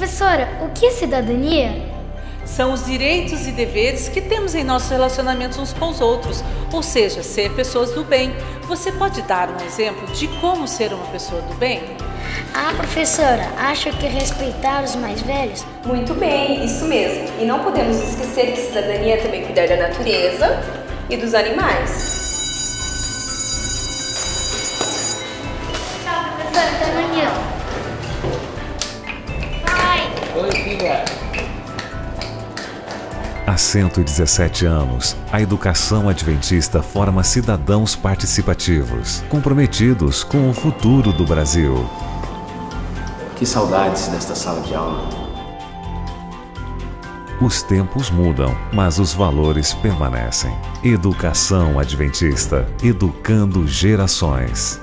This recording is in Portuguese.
Professora, o que é cidadania? São os direitos e deveres que temos em nossos relacionamentos uns com os outros, ou seja, ser pessoas do bem. Você pode dar um exemplo de como ser uma pessoa do bem? Professora, acho que respeitar os mais velhos... Muito bem, isso mesmo. E não podemos esquecer que cidadania é também cuidar da natureza e dos animais. Tchau, professora, até amanhã. Oi, filha. Há 117 anos, a educação adventista forma cidadãos participativos, comprometidos com o futuro do Brasil. Que saudades desta sala de aula. Os tempos mudam, mas os valores permanecem. Educação Adventista, educando gerações.